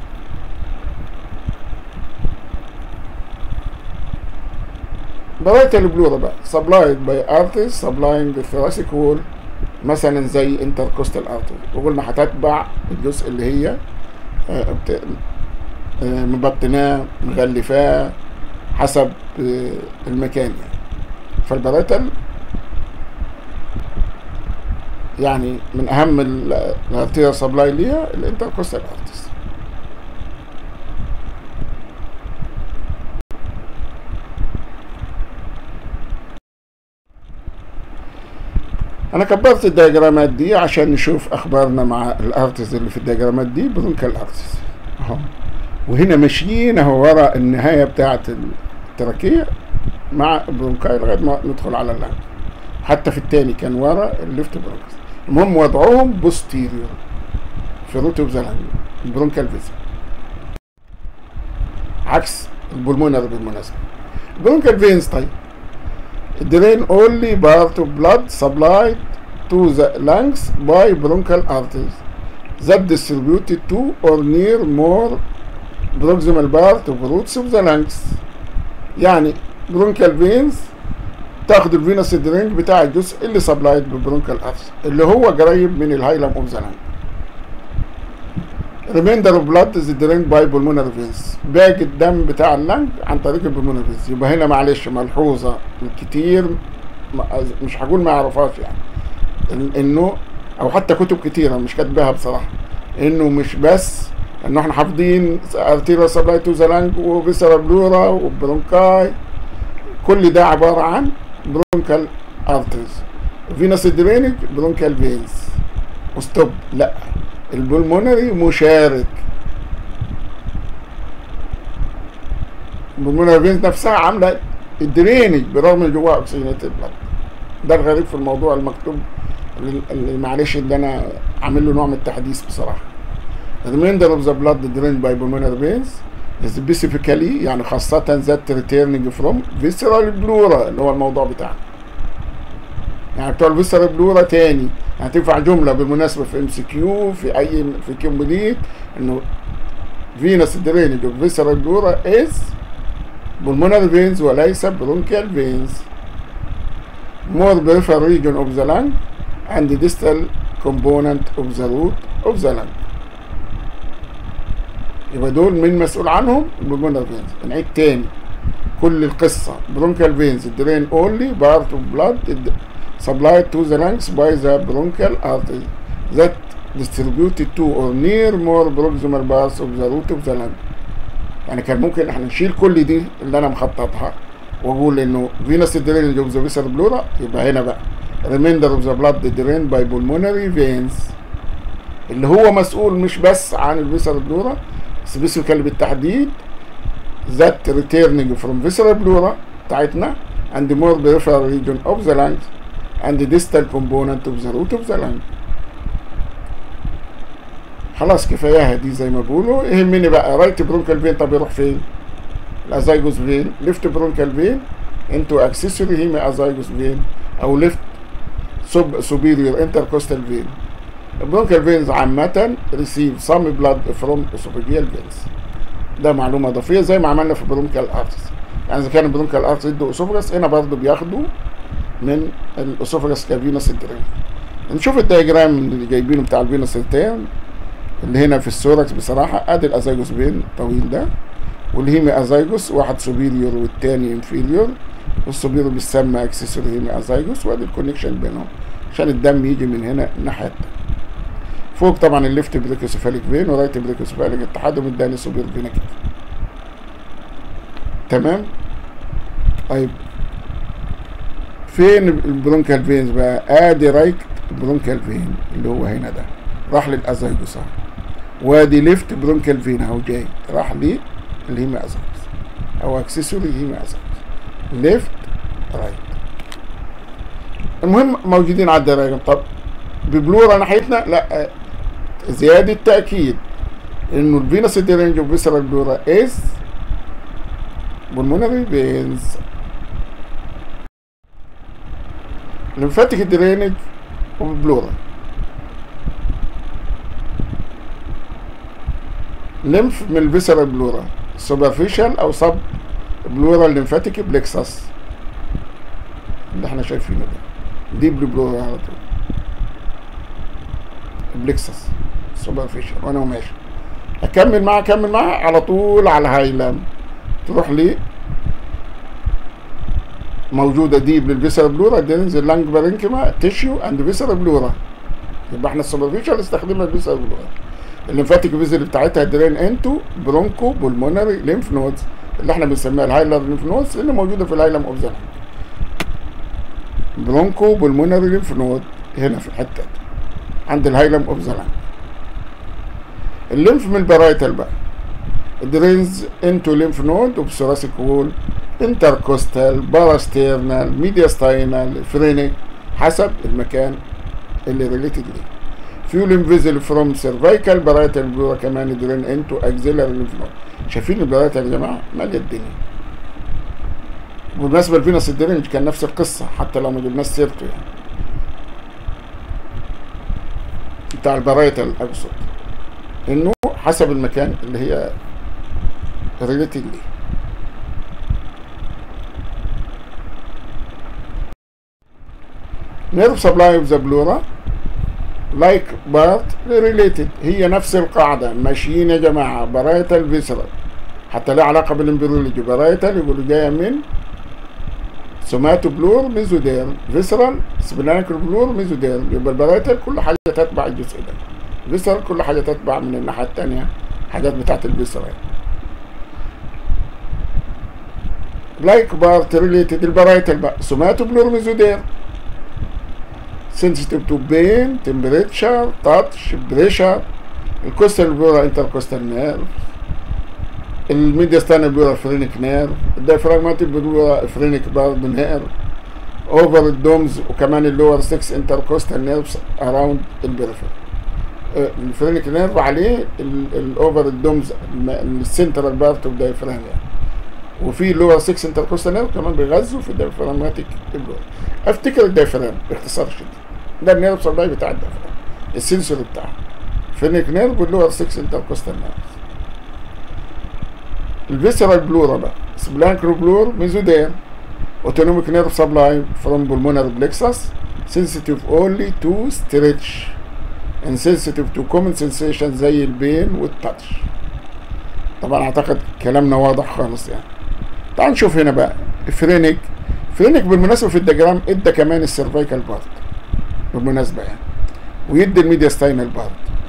Parietal pleura بقى supplied by arteries supplying the thoracic wall، مثلا زي intercostal artery، وقلنا هتتبع الجزء اللي هي مبطناه مغلفاه حسب المكان يعني. فالباريتال يعني من اهم الارتيريال سبلاي ليها الانتركوستال ارتس. انا كبرت الدياجرامات دي عشان نشوف اخبارنا مع الارتس اللي في الدياجرامات دي. برونكال ارتس اهو، وهنا ماشيين اهو ورا النهايه بتاعه التراكيه مع البرونكاي لغايه ما ندخل على اللنج. حتى في الثاني كان ورا الليفت برونكس. المهم وضعهم بوستيريور في روت اوف ذا لانج، البرونكال فيزا، عكس البلمونر بالمناسبه. برونكال فينز طيب drain only part of blood supplied to the lungs by bronchial arteries that distributed to or near more proximal part of roots of the lungs. يعني برونكال فينز تاخد الفينوس درينج بتاع الجزء اللي سبلايد بالبرونكال ارتري اللي هو قريب من الهايلم اوف ذا لانج. remainder of blood is drained by pulmonary veins. باقي الدم بتاع اللنج عن طريق البلمونري فينز. يبقى هنا معلش ملحوظه كتير مش هقول ما يعرفهاش يعني انه او حتى كتب كتيره مش كاتباها بصراحه انه مش بس انه احنا حافظين ارتيريال سبلاي تو ذا لانج وفيسرال بلورا وبرونكاي، كل ده عباره عن برونكال ارتريز. فينوس درينج برونكال فينز وستوب. لا، البلمونري مشارك. البلمونري فينز نفسها عامله الدرينج برغم ان جواها اكسجينيتد بلاد. ده الغريب في الموضوع المكتوب اللي معلش اللي انا عامل له نوع من التحديث بصراحه. remainder of the blood drained by pulmonary veins specifically يعني خاصة that returning from visceral pleura اللي هو الموضوع بتاعنا. يعني بتوع الفيسرال بلورا تاني هتنفع جملة بالمناسبة في MCQ في أي في كومبليت إنه venous drainage of visceral pleura is pulmonary veins وليس bronchial veins. More peripheral region of the lung and the distal component of the root of the lung. يبقى دول مين مسؤول عنهم؟ البلمونري فينز. نعيد تاني كل القصة. bronchial veins drain only part of blood supplied to the lungs by the bronchial artery that distributed to or near more proximal parts of the root of the lung. يعني كان ممكن احنا نشيل كل دي اللي انا مخططها واقول انه venous drainage of the visceral pleura. يبقى هنا بقى remainder of the blood drained by pulmonary veins اللي هو مسؤول مش بس عن الفيسرال بلورا سبيسيفيكالي بالتحديد that returning from visceral pleura بتاعتنا and more peripheral region of the lungs and the distal component of the root of the lung. خلاص كفاياها دي زي ما بيقولوا. يهمني بقى رايت برونكال فين. طب يروح فين؟ الازايجوس فين. ليفت برونكال فين انتو اكسسوري هيمي ازايجوس فين او ليفت سوبيريور انتركوستال فين. البرونكال فينز عامة receive some blood from esophageal veins. ده معلومة إضافية زي ما عملنا في برونكال ارتس. يعني إذا كان البرونكال ارتس يدوا اسوفجاس هنا برضه بياخدوا من الاسوفجاس كفينوس درين. نشوف الدياجرام اللي جايبينه بتاع الفينوس ريتيرن اللي هنا في السوركس. بصراحة ادي الازايجوس فين الطويل ده والهيمي ازايجوس، واحد سوبيريور والتاني انفيريور، والسوبيريور بيسمى اكسسوري هيمي ازايجوس، وادي الكونكشن بينهم عشان الدم يجي من هنا الناحية التانية. فوق طبعا الليفت بريكوسيفاليك فين ورايت بريكوسيفاليك التحدم الداني سوبير فينا كده. تمام. طيب فين البرونكال فينز بقى؟ ادي رايت برونكال فين اللي هو هنا ده راح للازايجوس اهو، وادي ليفت برونكال فين اهو جاي راح للهيمي ازايجوس او اكسسوري هيمي ازايجوس ليفت رايت. المهم موجودين على الدراجة. طب ببلورا ناحيتنا؟ لا، زيادة تأكيد انه الفينوس درينج اوف فيسرال بلورا از pulmonary veins. lymphatic drainage of بلورا. lymph من الفيسرال بلورا superficial او sub بلورال lymphatic plexus اللي احنا شايفينه ده ديب بلورا على طول بلكسس سوبرفيشال. وانا وماشي اكمل معاها على طول على الهايلم تروح لي موجوده ديب للفيسرال بلورا دينز لانج بارينكيما تيشيو اند فيسرال بلورا. يبقى احنا السوبرفيشال استخدمنا الفيسرال بلورا. الليمفاتيك فيزل بتاعتها درين انتو برونكو بولمونري ليمف نودز اللي احنا بنسميها الهايلر ليمف نودز اللي موجوده في الهايلم اوف ذا برونكو بولمونري ليمف نود هنا في الحته دي عند الهايلم اوف ذا لانج. الليمف من البرايتال بقى درينز انتو ليمف نود اوف ثوراسيك وول انتركوستال باراستيرنال ميدياستاينال فرينيك حسب المكان اللي ريليتد ليه. فيو ليمف فيزل فروم سيرفايكال برايتال بلورا كمان درين انتو اكزيلاري ليمف نود. شايفين البرايتال يا جماعه ماليه الدنيا. بالنسبه لفينوس درينج كان نفس القصه، حتى لو ما جبناش سيرته يعني، بتاع البرايتال اقصد، انه حسب المكان اللي هي ريليتد ليه. نيرف سبلاي اوف ذا بلورا لايك بارت ريليتد، هي نفس القاعده ماشيين يا جماعه. برايتال فيسرال حتى لها علاقه بالامبريولوجي، برايتال يقولوا جايه من سوماتو بلور ميزوديرم، فيسرال سبلانكل بلور ميزوديرم، يبقى البرايتال كل حاجه تتبع الجزء ده، فيسرال كل حاجه تتبع من الناحيه الثانيه حاجات بتاعت الفيسرال. لايك بارت ريليتد البرايتال بقى سوماتو بلور ميزوديرم، sensitive to pain, temperature, touch, pressure. الكوستال بلورا انتركوستال نيرف، الميدياستانال بلورا فرينك نيرف، الدايفراجماتيك بلورا فرينك برضه نيرف، اوفر الدومز، وكمان اللور 6 انتركوستال نيرفز اراوند البريفير. الفرينك نيرف عليه الاوفر الدومز السنترال بارت اوف دايفرام يعني، وفي اللور 6 انتركوستال نيرف كمان بيغذوا في الدايفراجماتيك بلورا. افتكر الدايفرام باختصار شديد، ده النيرف سبلاي بتاع الدايفرام، السنسوري بتاعه فرينك نيرف واللور 6 انتركوستال نيرف. الفيسرال بلورا بقى سبلانكرو بلور ميزودير، اوتونوميك نيرف سبلاي فروم بولمونر بلكسس، sensitive only to stretch and sensitive to common sensation زي البين والتاتش. طبعا اعتقد كلامنا واضح خالص يعني. تعال نشوف هنا بقى فرينك. فرينك بالمناسبه في الدياجرام ادى كمان السيرفيكال بارت بالمناسبه يعني، ويدي الميدياستاينال بارت.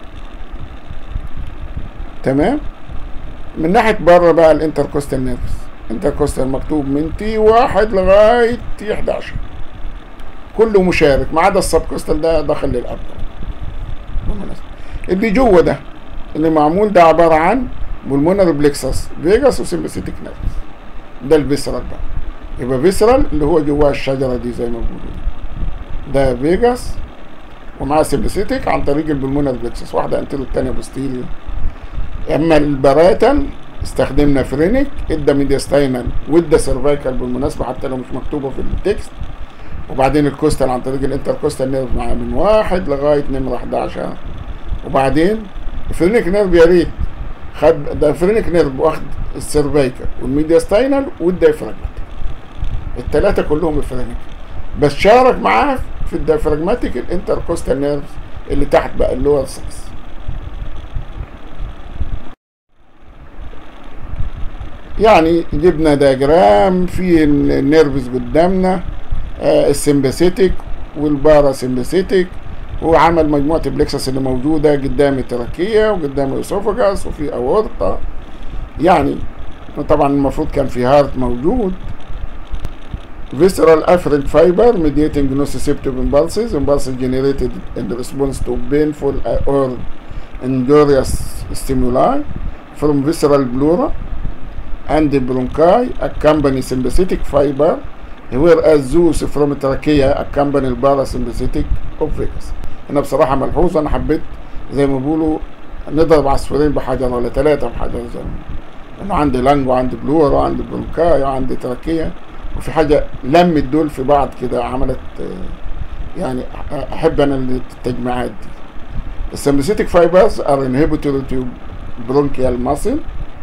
تمام. من ناحيه بره بقى الانتركوستال نيرفز، انتركوستال مكتوب من تي 1 لغايه تي 11، كله مشارك ما عدا السبكوستال ده داخل للابر بالمناسبه. اللي جوه ده اللي معمول ده عباره عن بولمونر بلكسس فيجاس وسمباثيتيك نيرفز، ده الفيسرال بقى. يبقى فيسرال اللي هو جواه الشجره دي زي ما بيقولوا، ده فيجاس ومعاه سمباثيتيك عن طريق البولمونر بلكسس، واحده انتيريور الثانيه بوستيريور. اما الباراتال استخدمنا فرينك، ادى ميدياستاينال وادى سيرفايكال بالمناسبه حتى لو مش مكتوبه في التكست، وبعدين الكوستال عن طريق الانتركوستال نيرف معاه من 1 لغايه نمره 11، وبعدين فرينك نيرف يا ريت خد ده فرينك نيرف واخد السيرفايكال والميدياستاينال والدايفراجماتيك، الثلاثه كلهم فرينك، بس شارك معاه في الدايفراجماتيك الانتركوستال نيرف اللي تحت بقى اللور 6. يعني جبنا دياجرام في النيرفز قدامنا، السمباثيتك والبارا سمباثيتك، وعمل مجموعه البلكسس اللي موجوده قدام التراكيه وقدام الاسوفاجاس وفي اورطه يعني. طبعا المفروض كان في هارت موجود. visceral afferent fiber mediating nociceptive impulses generated in response to painful or injurious stimuli from visceral pleura and bronchi accompany sympathetic fiber, whereas those from trachea accompany parasympathetic of vagus. هنا بصراحة ملحوظة أنا حبيت زي ما بيقولوا نضرب عصفورين بحجر ولا 3 بحجر، زي ما إنه عندي لانج وعندي بلورا وعندي برونكاي وعندي تراكية، وفي حاجة لمت دول في بعض كده عملت يعني أحب أنا التجميعات دي. السمباثيتك فايبرز are inhibitory to bronchial muscle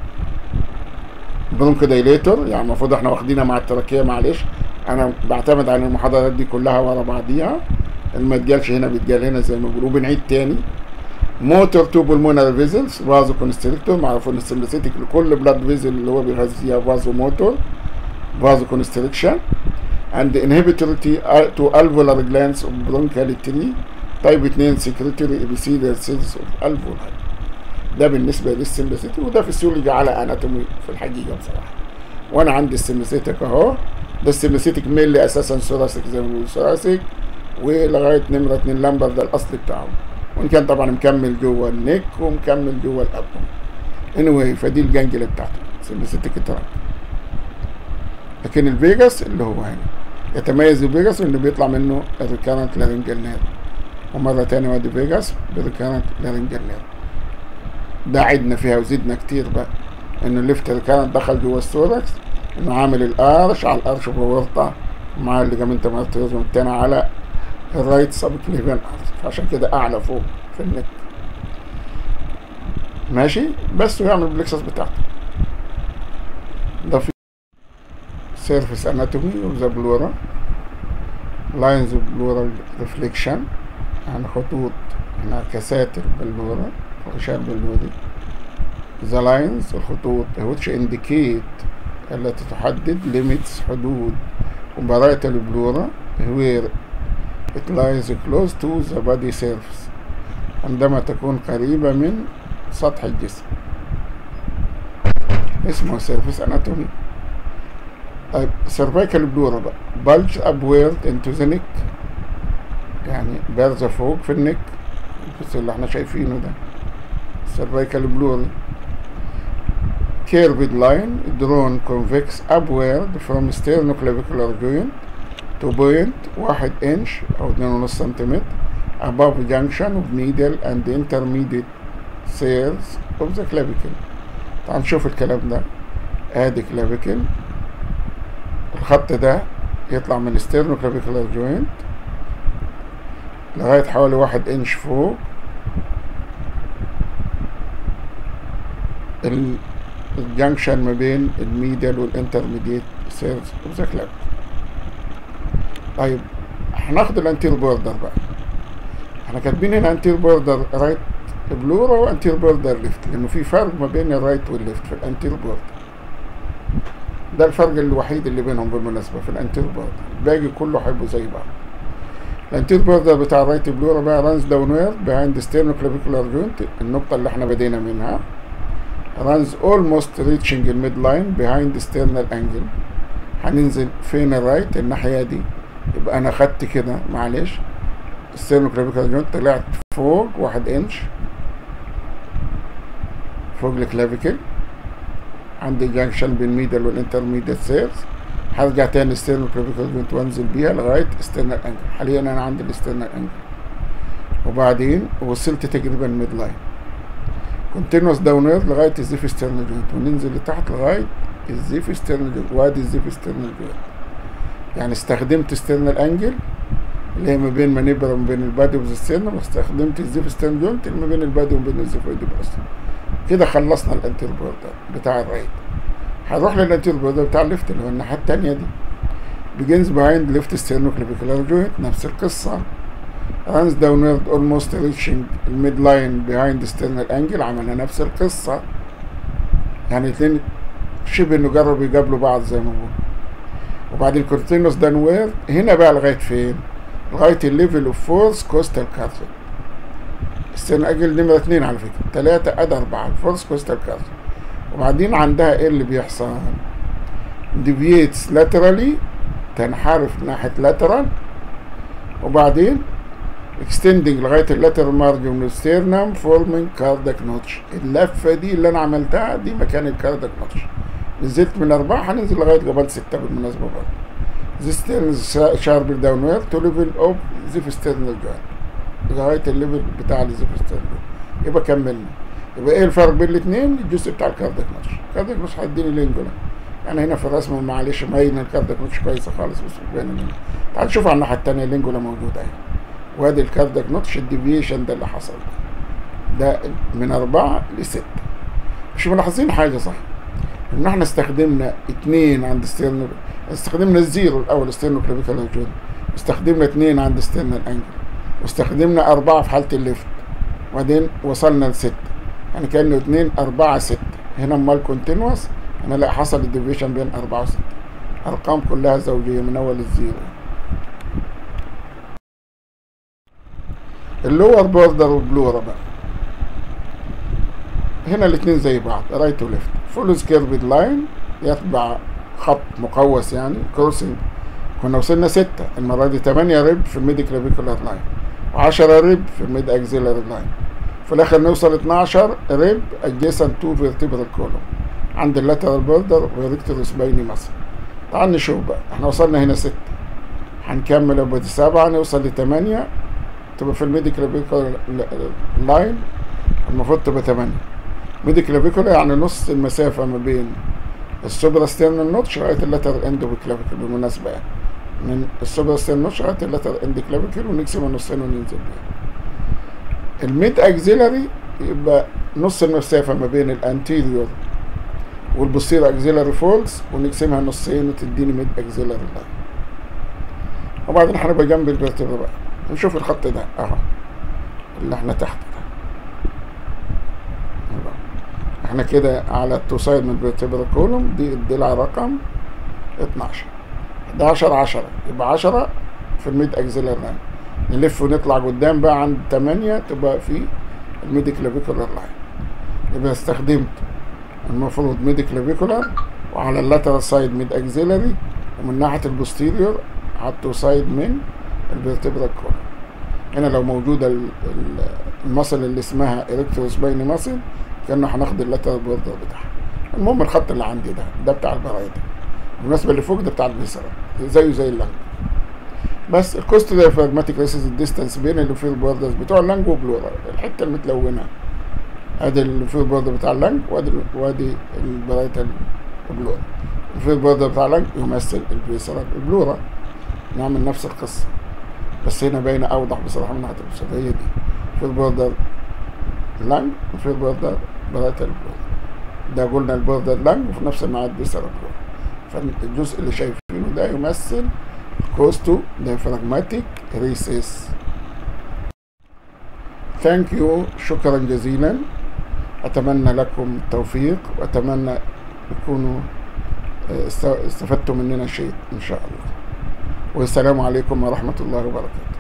برونكودايليتور، يعني المفروض احنا واخدينها مع التراكية، معلش انا بعتمد على المحاضرات دي كلها ورا بعضيها، اللي ما اتجالش هنا بيتجال هنا زي ما بيقولوا. بنعيد تاني. موتور تو بولمونر فيزلز فازو كونستريكتور، معروف ان السمباثيتك لكل بلاد فيزل اللي هو بيغذيها فازو موتور فازو كونستريكشن، اند انهبيتوري تو الفولار جلانس اوف برونكال تري تايب 2 سكريتوري ابيثيليال سيلز اوف الفولار. ده بالنسبه للسمباثيتك، وده فيسيولوجي على اناتومي في الحقيقه بصراحه. وانا عندي السمباثيتك اهو، ده السمباثيتك ميلي اساسا ثوراسيك زي ما بيقولوا ثوراسيك، ولغايه نمره 2 لمبر ده الاصل بتاعه، وان كان طبعا مكمل جوه النك ومكمل جوه الابدن. anyway فدي الجانجله بتاعته سمباثيتك تراك. لكن الفيجاس اللي هو هنا يتميز الفيجاس انه بيطلع منه الريكارنت لارنجال نير، ومره ثانيه وادي فيجاس بالريكارنت لارنجال نير. ده عدنا فيها وزدنا كتير بقى انه الليفت ريكارنت دخل جوه الثوركس انه عامل الارش على الارش بورطة مع الليجامنت مارتيريوم التاني على الرايت سب كليفيان ارش، فعشان كده اعلى فوق في النك. ماشي، بس ويعمل البلكسس بتاعته. ده في سيرفيس اناتومي اوف ذا بلورا، لاينز اوف بلورال ريفليكشن، يعني خطوط انعكاسات البلورة، غشاء البلوري. ذا لاينز الخطوط which indicate التي تحدد limits حدود وبراءة البلورة where it lies close to the body surface عندما تكون قريبة من سطح الجسم، اسمه سيرفيس اناتومي. طيب cervical بلورة بقى bulge upward into the neck، يعني بارزة فوق في النك، بس اللي احنا شايفينه ده cervical بلوري. curved line drawn convex upward from sternoclavicular joint to point 1 inch أو 2.5 سنتيمتر above junction of medial and intermediate thirds of the clavicle. تعال نشوف الكلام ده. ادي clavicle، الخط ده يطلع من sternoclavicular joint لغاية حوالي 1 انش فوق الجنكشن ما بين الميديال والانترميديت سيرز اوف ذا كلاب. طيب هناخد الانتير بوردر بقى. احنا كاتبين هنا انتير بوردر رايت بلورا وانتير بوردر ليفت، لانه في فرق ما بين الرايت والليفت في الانتير بوردر. ده الفرق الوحيد اللي بينهم بالمناسبة في الانتير بوردر، الباقي كله هيبقوا زي بعض. الانتير بوردر بتاع الرايت بلورا بقى رانز داونويرد بيهايند ستيرنوكلافيكولار جوينت، النقطة اللي احنا بدينا منها. runs almost reaching the midline behind sternal angle. هننزل فين الرايت؟ الناحية دي. يبقى أنا خدت كده معلش sternoclavicular joint، طلعت فوق 1 انش فوق الكلافيكل عند الجنكشن بين الميدل والانترميديت سيرز. هرجع تاني sternoclavicular joint وانزل بيها لغاية sternal angle. حاليا أنا عند السترنال angle، وبعدين وصلت تقريبا ميد لاين. كونتينوس داونير لغايه الزيف ستيرنال جوينت، وننزل لتحت لغايه الزيف ستيرنال جوينت، وادي الزيف ستيرنال جوينت. يعني استخدمت ستيرنال انجل اللي هي ما بين مانيبرا وما بين البادي والستيرنال، واستخدمت الزيف ستيرنال جوينت اللي ما بين البادي وما بين الزيف والديبرس. كده خلصنا الانتير بوردر بتاع الرايت. هنروح للانتير بوردر بتاع الليفت اللي هو الناحيه الثانيه دي. begins behind left sternoclavicular joint، نفس القصه. runs downward almost reaching الميد لاين behind sternal angle، عملنا نفس القصة. يعني الاثنين شبه انه جربوا يقابلوا بعض زي ما بقول. وبعدين continuous downward هنا بقى لغاية فين؟ لغاية الليفل اوف فورس كوستال كارتل. sternal angle نمرة 2 على فكرة، 3 أد 4 الفورس كوستال كارتل. وبعدين عندها ايه اللي بيحصل؟ deviates laterally، تنحرف ناحية lateral، وبعدين extending لغايه اللاترال مارجن والستيرنم فورمينج كاردياك نوتش. اللفه دي اللي انا عملتها دي مكان الكاردياك نوتش. نزلت من 4 هننزل لغايه جبل 6 بالمناسبه برضه. This turns sharply downward to level of the sternal joint، لغايه الليفل بتاع الزيف ستيرنال جوينت. يبقى كملنا. يبقى ايه الفرق بين الاثنين؟ الجزء بتاع الكاردياك نوتش. الكاردياك نوتش هيديني لينجولا. يعني هنا في الرسمه معلش مبين الكاردياك نوتش كويسه خالص، بس باينه منها. تعال نشوف على الناحيه الثانيه اللينجولا موجوده اهي. وادي الكاردياك نوتش الديفيشن ده اللي حصل ده من 4 ل6. مش ملاحظين حاجه صح؟ ان احنا استخدمنا 2 عند ستيرنال، استخدمنا الزيرو الاول ستيرنوكلافيكولار جوينت، استخدمنا 2 عند ستيرنال انجل، واستخدمنا 4 في حاله الليفت، وبعدين وصلنا ل6. يعني كانه 2 4 6. هنا امال كونتينوس هنا لا، حصل الديفيشن بين 4 و6. ارقام كلها زوجيه من اول الزيرو. اللور بوردر والبلورا بقى هنا الاثنين زي بعض، رايت وليفت. فولوز كيرفد لاين، يتبع خط مقوس يعني كروسنج. كنا وصلنا 6، المره دي 8 ريب في الميد كلافيكولار لاين، و10 ريب في الميد اكزيلاري لاين. في الاخر نوصل 12 ريب ادجيسنت تو فيرتيبرال كولوم عند اللاترال بوردر وريكتور سبايني مصر. تعال نشوف بقى، احنا وصلنا هنا 6، هنكمل ب 7 نوصل ل 8 تبقى في الميد كلافيكولار لاين، المفروض تبقى 8. ميد كلافيكولار يعني نص المسافة ما بين السوبرا ستيرنال نوتش لغايه اللاتر اند كلافيكل بالمناسبه يعني، من السوبرا ستيرنال نوتش لغايه اللاتر اند كلافيكل ونقسمها نصين وننزل بيها. الميد اكزيلاري يبقى نص المسافه ما بين الانتيريور والبوستيريور اكزيلاري فولز ونقسمها نصين وتديني ميد اكزيلاري لاين. وبعدين هنبقى جنب الفيرتبرا بقى نشوف الخط ده اهو اللي احنا تحت ده. احنا كده على التو سايد من الفيرتبرا كولوم دي الضلع رقم 12. 11 10 يبقى 10 في الميد اكزيلاري لاين. نلف ونطلع قدام بقى عند 8 تبقى في الميد كلافيكولار لاين. يبقى استخدمت المفروض ميد كلافيكولار وعلى اللاترال سايد ميد اكزيلاري ومن ناحيه البوستيريور على التو سايد من الفيرتبرا كولوم. هنا لو موجوده المصل اللي اسمها اريكتوسبايني ماسل كانه هناخد اللاترال بوردر بتاعها. المهم الخط اللي عندي ده بتاع البرايدة. بالنسبه اللي فوق ده بتاع الفيسرا زيه زي اللنج. بس الكوست دايفراجماتيك ريسز الديستانس بين اللوفير بوردرز بتوع اللنج وبلورا، الحته المتلونه ادي اللوفير بوردر بتاع اللنج وادي البرايتال بلورا. اللوفير بوردر بتاع اللنج يمثل الفيسرا البلورا. نعمل نفس القصه بس هنا باينه اوضح بصراحه من ناحيه الفيسرا. هي دي اللوفير بوردر لانج وفي البوردر برايتال بلورا. ده قلنا البوردر لانج وفي نفس الميعاد فيسرا بلورا. فالجزء اللي شايفينه ده يمثل كوستو دايفراجماتيك ريسيس. ثانك يو، شكرا جزيلا. اتمنى لكم التوفيق واتمنى تكونوا استفدتوا مننا شيء ان شاء الله. والسلام عليكم ورحمة الله وبركاته.